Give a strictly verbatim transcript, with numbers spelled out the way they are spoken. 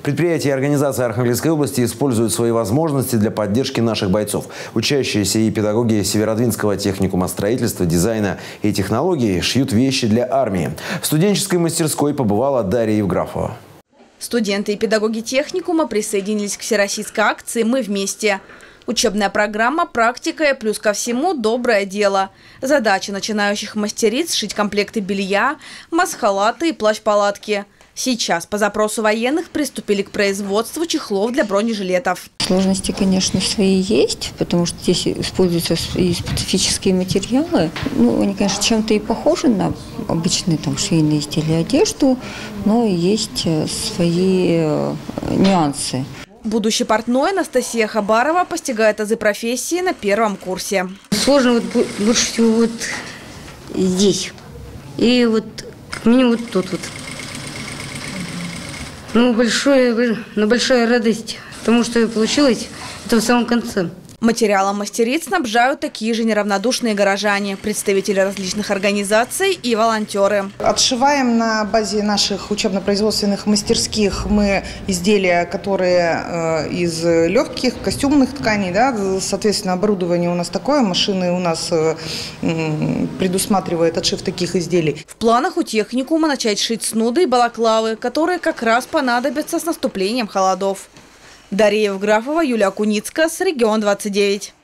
Предприятия и организации Архангельской области используют свои возможности для поддержки наших бойцов. Учащиеся и педагоги Северодвинского техникума строительства, дизайна и технологий шьют вещи для армии. В студенческой мастерской побывала Дарья Евграфова. Студенты и педагоги техникума присоединились к всероссийской акции «Мы вместе». Учебная программа, практика и плюс ко всему доброе дело. Задача начинающих мастериц – шить комплекты белья, маск-халаты и плащ-палатки. Сейчас по запросу военных приступили к производству чехлов для бронежилетов. Сложности, конечно, свои есть, потому что здесь используются и специфические материалы. Ну, они, конечно, чем-то и похожи на обычные там швейные изделия, одежду, но есть свои нюансы. Будущий портной Анастасия Хабарова постигает азы профессии на первом курсе. Сложно вот больше всего вот здесь. И вот как минимум вот тут вот. Ну, большое, ну, большая радость, потому что получилось это в самом конце. Материалом мастериц снабжают такие же неравнодушные горожане, представители различных организаций и волонтеры. Отшиваем на базе наших учебно-производственных мастерских мы изделия, которые из легких костюмных тканей. Да, соответственно, оборудование у нас такое, машины у нас предусматривают отшив таких изделий. В планах у техникума начать шить снуды и балаклавы, которые как раз понадобятся с наступлением холодов. Дарья Евграфова, Юлия Куницкая, с Регион двадцать девять.